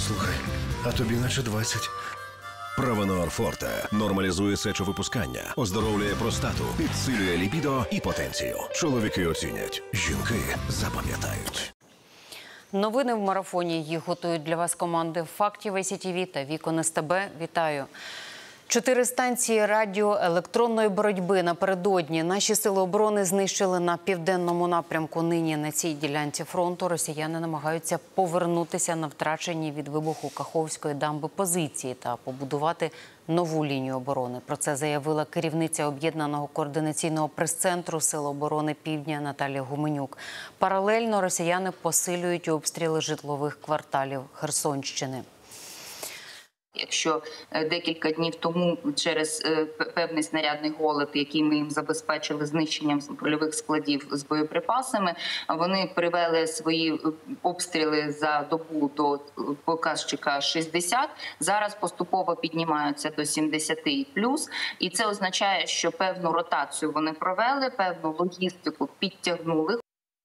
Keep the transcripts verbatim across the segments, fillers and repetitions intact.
Слухай, а тобі наче двадцять. Правонор Форте нормалізує сечовипускання, оздоровлює простату, підсилює лібідо і потенцію. Чоловіки оцінять, жінки запам'ятають. Новини в марафоні. Їх готують для вас команди «Фактів», ай сі ті ві та «Вікон ес те бе». Вітаю! Чотири станції радіоелектронної боротьби напередодні наші сили оборони знищили на південному напрямку. Нині на цій ділянці фронту росіяни намагаються повернутися на втрачені від вибуху Каховської дамби позиції та побудувати нову лінію оборони. Про це заявила керівниця Об'єднаного координаційного прес-центру Сил оборони Півдня Наталія Гуменюк. Паралельно росіяни посилюють обстріли житлових кварталів Херсонщини. Якщо декілька днів тому через певний снарядний голод, який ми їм забезпечили знищенням польових складів з боєприпасами, вони привели свої обстріли за добу до показчика шістдесят, зараз поступово піднімаються до сімдесят плюс, і це означає, що певну ротацію вони провели, певну логістику підтягнули.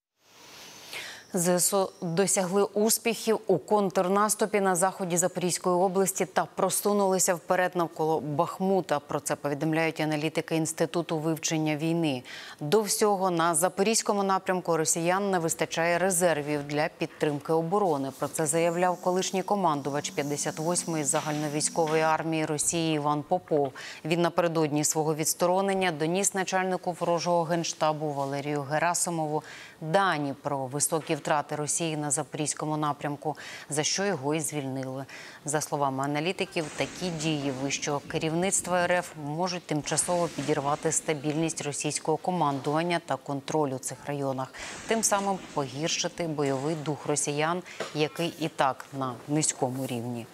зе ес о досягли успіхів у контрнаступі на заході Запорізької області та просунулися вперед навколо Бахмута. Про це повідомляють аналітики Інституту вивчення війни. До всього, на Запорізькому напрямку росіян не вистачає резервів для підтримки оборони. Про це заявляв колишній командувач п'ятдесят восьмої загальновійськової армії Росії Іван Попов. Він напередодні свого відсторонення доніс начальнику ворожого генштабу Валерію Герасимову дані про високі втрати Росії на Запорізькому напрямку, за що його і звільнили. За словами аналітиків, такі дії вищого керівництва ер еф можуть тимчасово підірвати стабільність російського командування та контролю у цих районах, тим самим погіршити бойовий дух росіян, який і так на низькому рівні.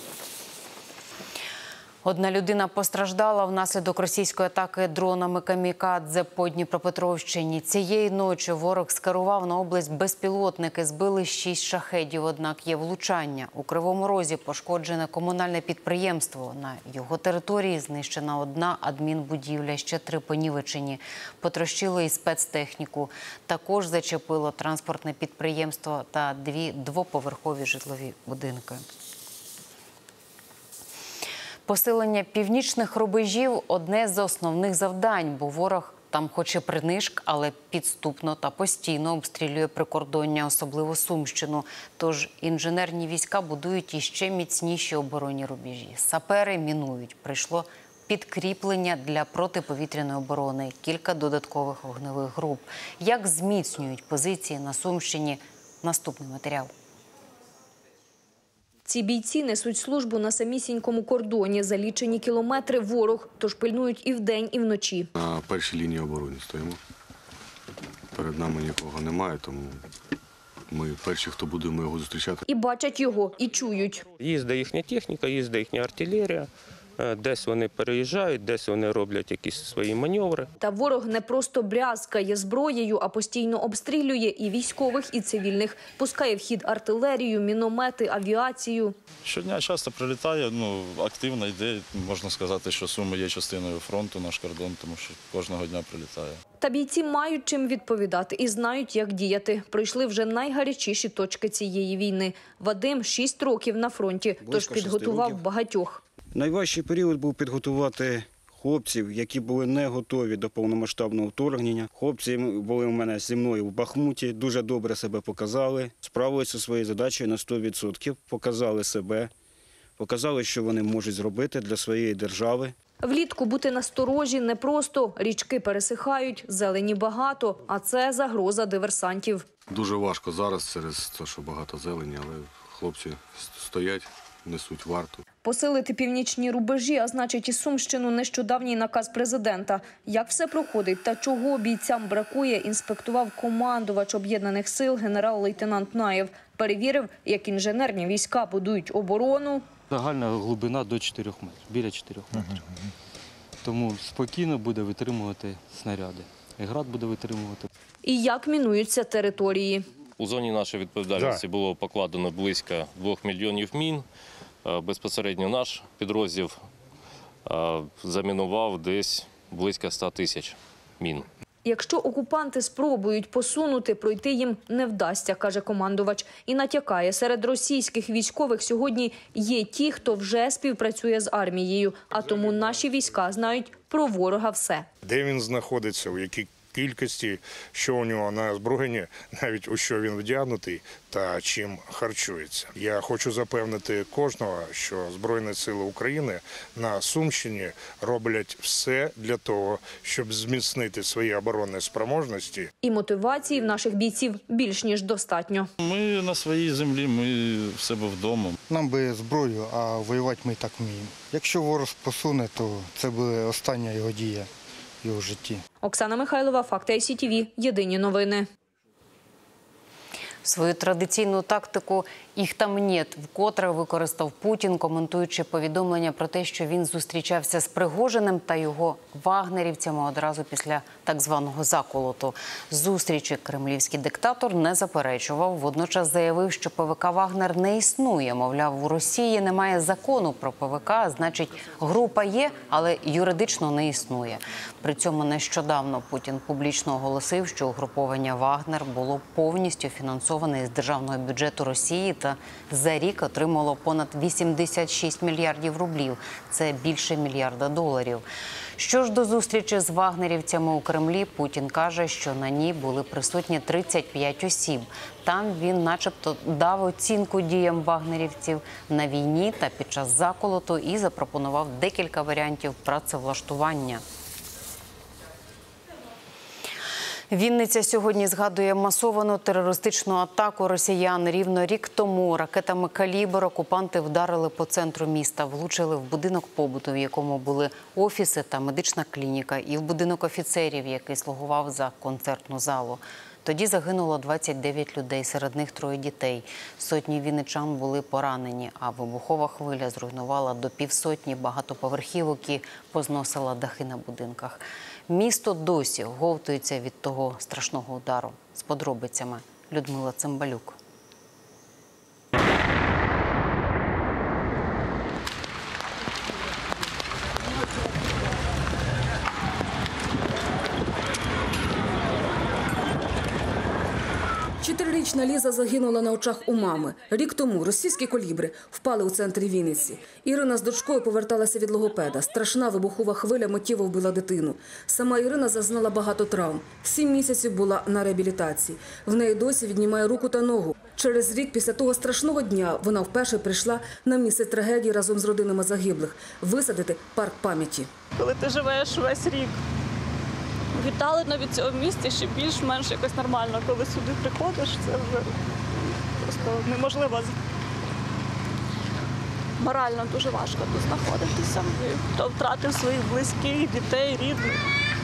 Одна людина постраждала внаслідок російської атаки дронами камікадзе по Дніпропетровщині. Цієї ночі ворог скерував на область безпілотники, збили шість шахедів, однак є влучання. У Кривому Розі пошкоджене комунальне підприємство. На його території знищена одна адмінбудівля, ще три понівечені. Потрощили і спецтехніку. Також зачепило транспортне підприємство та дві двоповерхові житлові будинки. Посилення північних рубежів – одне з основних завдань, бо ворог там хоче принишк, але підступно та постійно обстрілює прикордоння, особливо Сумщину. Тож інженерні війська будують іще міцніші оборонні рубежі. Сапери мінують. Прийшло підкріплення для протиповітряної оборони, кілька додаткових вогневих груп. Як зміцнюють позиції на Сумщині? Наступний матеріал. Ці бійці несуть службу на самісінькому кордоні. За лічені кілометри ворог, тож пильнують і вдень, і вночі. На першій лінії оборони стоїмо. Перед нами нікого немає, тому ми перші, хто будемо його зустрічати. І бачать його, і чують. Їздить їхня техніка, їздить їхня артилерія. Десь вони переїжджають, десь вони роблять якісь свої маневри. Та ворог не просто брязкає зброєю, а постійно обстрілює і військових, і цивільних. Пускає в хід артилерію, міномети, авіацію. Щодня часто прилітає, ну, активно йде. Можна сказати, що Суми є частиною фронту, наш кордон, тому що кожного дня прилітає. Та бійці мають чим відповідати і знають, як діяти. Пройшли вже найгарячіші точки цієї війни. Вадим шість років на фронті, тож підготував багатьох. Найважчий період був підготувати хлопців, які були не готові до повномасштабного вторгнення. Хлопці були у мене зі мною в Бахмуті, дуже добре себе показали, справилися зі своєю задачею на сто відсотків, показали себе, показали, що вони можуть зробити для своєї держави. Влітку бути насторожі непросто. Річки пересихають, зелені багато, а це загроза диверсантів. Дуже важко зараз через те, що багато зелені, але хлопці стоять, несуть варту. Посилити північні рубежі, а значить і Сумщину, нещодавній наказ президента. Як все проходить та чого бійцям бракує, інспектував командувач Об'єднаних сил генерал-лейтенант Наєв. Перевірив, як інженерні війська будують оборону. Загальна глибина до чотирьох метрів, біля чотирьох метрів. Тому спокійно буде витримувати снаряди. І град буде витримувати. І як мінуються території. У зоні нашої відповідальності було покладено близько двох мільйонів мін. Безпосередньо наш підрозділ замінував десь близько ста тисяч мін. Якщо окупанти спробують посунути, пройти їм не вдасться, каже командувач. І натякає, серед російських військових сьогодні є ті, хто вже співпрацює з армією. А тому наші війська знають про ворога все. Де він знаходиться, у якій кількості, що у нього на озброєнні, навіть у що він вдягнутий та чим харчується. Я хочу запевнити кожного, що Збройні Сили України на Сумщині роблять все для того, щоб зміцнити свої оборонні спроможності. І мотивації в наших бійців більш ніж достатньо. Ми на своїй землі, ми в себе вдома. Нам би зброю, а воювати ми і так вміємо. Якщо ворог посуне, то це буде остання його дія в його житті. Оксана Михайлова, Факти ай сі ті ві. Єдині новини. Свою традиційну тактику «їх там нет» вкотре використав Путін, коментуючи повідомлення про те, що він зустрічався з Пригожиним та його вагнерівцями одразу після так званого заколоту. Зустрічі кремлівський диктатор не заперечував, водночас заявив, що Пе Ве Ка «Вагнер» не існує. Мовляв, у Росії немає закону про Пе Ве Ка, значить група є, але юридично не існує. При цьому нещодавно Путін публічно оголосив, що угруповання «Вагнер» було повністю фінансоване з державного бюджету Росії та за рік отримало понад вісімдесят шість мільярдів рублів. Це більше мільярда доларів. Що ж до зустрічі з вагнерівцями у Кремлі, Путін каже, що на ній були присутні тридцять п'ять осіб. Там він начебто дав оцінку діям вагнерівців на війні та під час заколоту і запропонував декілька варіантів працевлаштування. Вінниця сьогодні згадує масовану терористичну атаку росіян. Рівно рік тому ракетами «Калібр» окупанти вдарили по центру міста, влучили в будинок побуту, в якому були офіси та медична клініка, і в будинок офіцерів, який слугував за концертну залу. Тоді загинуло двадцять дев'ять людей, серед них троє дітей. Сотні вінничан були поранені, а вибухова хвиля зруйнувала до півсотні багатоповерхівок і позносила дахи на будинках. Місто досі оговтується від того страшного удару. З подробицями Людмила Цимбалюк. Чотирирічна Ліза загинула на очах у мами. Рік тому російські «Колібри» впали у центрі Вінниці. Ірина з дочкою поверталася від логопеда. Страшна вибухова хвиля миттєво вбила дитину. Сама Ірина зазнала багато травм. Сім місяців була на реабілітації. В неї досі віднімає руку та ногу. Через рік після того страшного дня вона вперше прийшла на місце трагедії разом з родинами загиблих – висадити парк пам'яті. Коли ти живеш весь рік віддалено від цього місця, ще більш-менш якось нормально. Коли сюди приходиш, це вже просто неможливо. Морально дуже важко тут знаходитися. Хто втратив своїх близьких, дітей, рідних.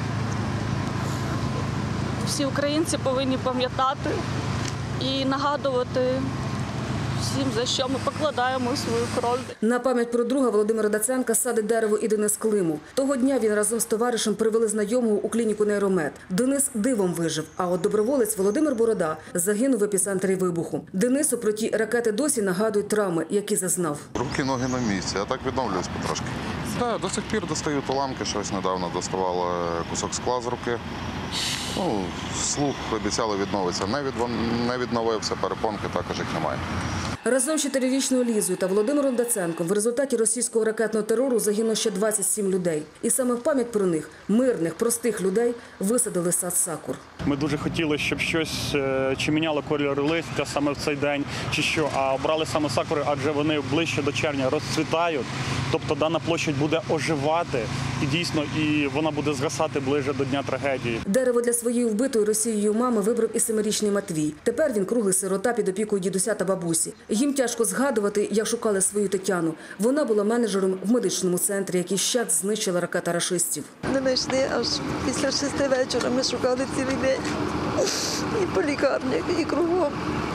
Всі українці повинні пам'ятати і нагадувати всім, за що ми покладаємо свою кров. На пам'ять про друга Володимира Даценка садить дерево і Денис Климов. Того дня він разом з товаришем привели знайомого у клініку «Нейромед». Денис дивом вижив, а от доброволець Володимир Борода загинув в епіцентрі вибуху. Денису про ті ракети досі нагадують травми, які зазнав. Руки, ноги на місці, а так відновлююсь потрошки. Да, до сих пір достають уламки, щось недавно доставало кусок скла з руки. Ну, слух обіцяли відновитися, не, від... не відновився, перепонки також їх немає. Разом з чотирирічною Лізою та Володимиром Даценком в результаті російського ракетного терору загинуло ще двадцять сім людей. І саме в пам'ять про них, мирних, простих людей, висадили сад сакур. Ми дуже хотіли, щоб щось чи міняло кольор листя саме в цей день, чи що, а обрали саме сакури, адже вони ближче до червня розцвітають. Тобто дана площадь буде оживати і дійсно і вона буде згасати ближче до дня трагедії. Дерево для своєї вбитої Росією мами вибрав і семирічний Матвій. Тепер він круглий сирота під опікою дідуся та бабусі. Їм тяжко згадувати, як шукали свою Тетяну. Вона була менеджером в медичному центрі, який щат знищила ракета рашистів. Не знайшли аж після шести вечора. Ми шукали цілий день. І по лікарнях, і кругом.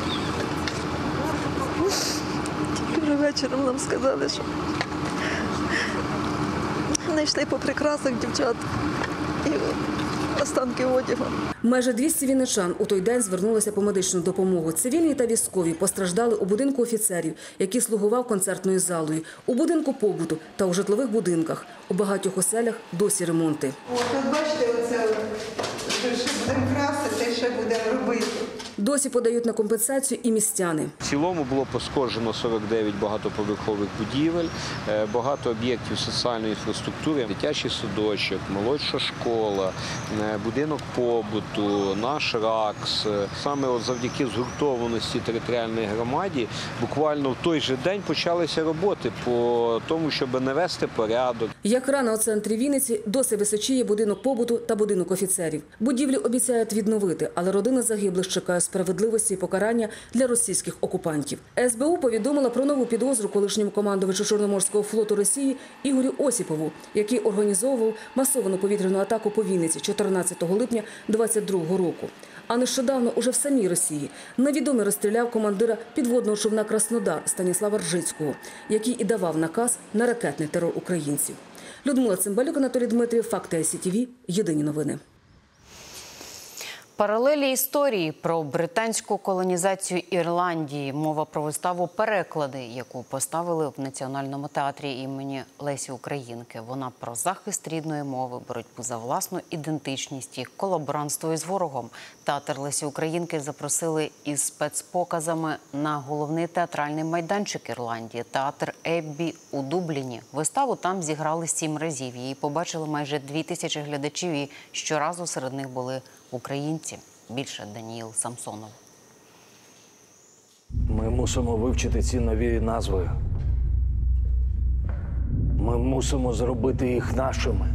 Тільки вже вечором нам сказали, що знайшли по прикрасах дівчат і останки одягу. Майже двісті вінничан у той день звернулися по медичну допомогу. Цивільні та військові постраждали у будинку офіцерів, який слугував концертною залою, у будинку побуту та у житлових будинках. У багатьох оселях досі ремонти. От, от бачите, оце ж будемо красити, ще будемо робити. Досі подають на компенсацію і містяни. В цілому було пошкоджено сорок дев'ять багатоповерхових будівель, багато об'єктів соціальної інфраструктури, дитячий садочок, молодша школа, будинок побуту, наш РАКС. Саме от завдяки згуртованості територіальної громаді буквально в той же день почалися роботи по тому, щоб навести порядок. Як рано у центрі Вінниці досі височіє будинок побуту та будинок офіцерів. Будівлі обіцяють відновити, але родина загиблих чекає справедливості і покарання для російських окупантів. ес бе у повідомила про нову підозру колишньому командувачу Чорноморського флоту Росії Ігорю Осіпову, який організовував масовану повітряну атаку по Вінниці чотирнадцятого липня двадцять другого року. А нещодавно уже в самій Росії невідомий розстріляв командира підводного човна «Краснодар» Станіслава Ржицького, який і давав наказ на ракетний терор українців. Людмила Цимбалюк, Анатолій Дмитрів, Факти ай сі ті ві, Єдині новини. Паралелі історії про британську колонізацію Ірландії. Мова про виставу «Переклади», яку поставили в Національному театрі імені Лесі Українки. Вона про захист рідної мови, боротьбу за власну ідентичність і колаборантство із ворогом. Театр Лесі Українки запросили із спецпоказами на головний театральний майданчик Ірландії – театр Еббі у Дубліні. Виставу там зіграли сім разів. Її побачили майже дві тисячі глядачів і щоразу серед них були українці. Більше Даніїл Самсонов. Ми мусимо вивчити ці нові назви. Ми мусимо зробити їх нашими.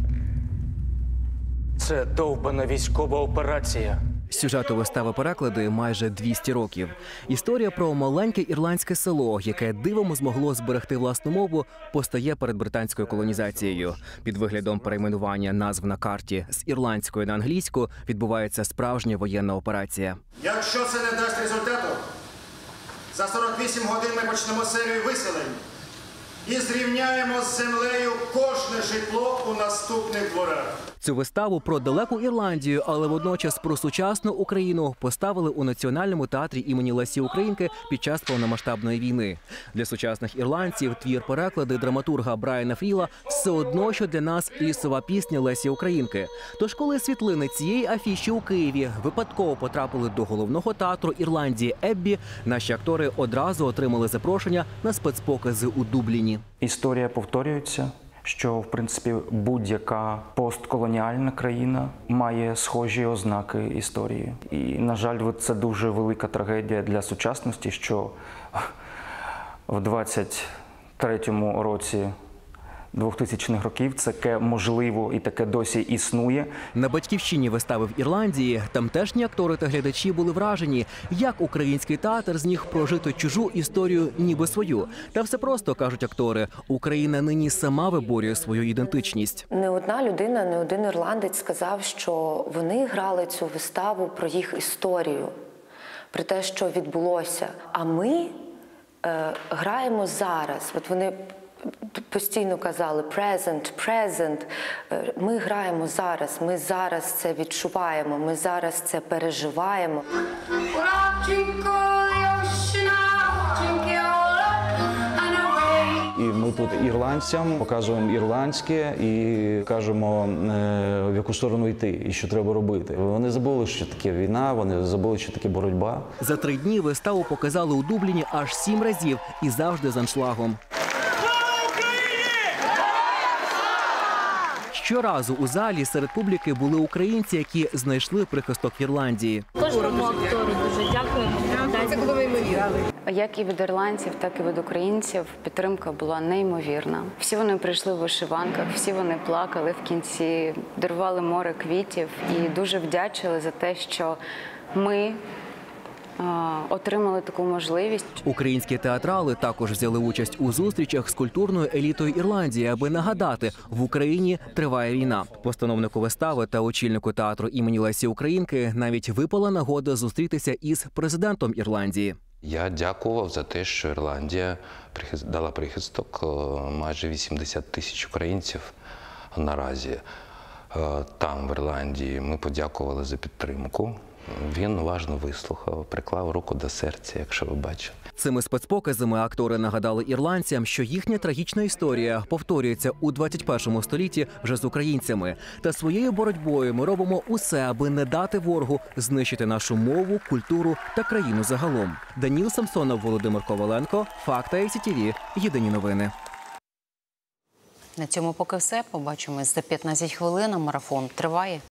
Це довбана військова операція. Сюжету вистави «Переклади» майже двісті років. Історія про маленьке ірландське село, яке дивом змогло зберегти власну мову, постає перед британською колонізацією. Під виглядом перейменування назв на карті з ірландської на англійську відбувається справжня воєнна операція. Якщо це не дасть результату, за сорок вісім годин ми почнемо серію виселень і зрівняємо з землею кожне житло у наступних дворах. Цю виставу про далеку Ірландію, але водночас про сучасну Україну поставили у Національному театрі імені Лесі Українки під час повномасштабної війни. Для сучасних ірландців твір «Переклади» драматурга Брайана Фріла все одно, що для нас лісова пісня Лесі Українки. Тож, коли світлини цієї афіші у Києві випадково потрапили до головного театру Ірландії Еббі, наші актори одразу отримали запрошення на спецпокази у Дубліні. Історія повторюється, що, в принципі, будь-яка постколоніальна країна має схожі ознаки історії. І, на жаль, це дуже велика трагедія для сучасності, що в двадцять третьому році двохтисячних років таке можливо і таке досі існує. На батьківщині вистави в Ірландії тамтешні актори та глядачі були вражені, як український театр зміг прожити чужу історію ніби свою. Та все просто, кажуть актори, Україна нині сама виборює свою ідентичність. Не одна людина, не один ірландець сказав, що вони грали цю виставу про їх історію, про те, що відбулося. А ми е, граємо зараз. От вони постійно казали «present, present». Ми граємо зараз, ми зараз це відчуваємо, ми зараз це переживаємо. І ми тут ірландцям показуємо ірландське і кажемо, в яку сторону йти і що треба робити. Вони забули, що таке війна, вони забули, що таке боротьба. За три дні виставу показали у Дубліні аж сім разів і завжди з аншлагом. Щоразу у залі серед публіки були українці, які знайшли прихисток в Ірландії. Кожному актору дуже дякуємо. Це було неймовірно. Як і від ірландців, так і від українців підтримка була неймовірна. Всі вони прийшли в вишиванках, всі вони плакали в кінці, дарували море квітів і дуже вдячили за те, що ми отримали таку можливість. Українські театрали також взяли участь у зустрічах з культурною елітою Ірландії, аби нагадати, в Україні триває війна. Постановнику вистави та очільнику театру імені Лесі Українки навіть випала нагода зустрітися із президентом Ірландії. Я дякував за те, що Ірландія дала прихисток майже вісімдесят тисяч українців наразі. Там, в Ірландії, ми подякували за підтримку. Він уважно вислухав, приклав руку до серця, якщо ви бачили. Цими спецпоказами актори нагадали ірландцям, що їхня трагічна історія повторюється у двадцять першому столітті вже з українцями. Та своєю боротьбою ми робимо усе, аби не дати ворогу знищити нашу мову, культуру та країну загалом. Даніл Самсонов, Володимир Коваленко, Факти ай сі ті ві, єдині новини. На цьому поки все. Побачимось за п'ятнадцять хвилин. Марафон триває.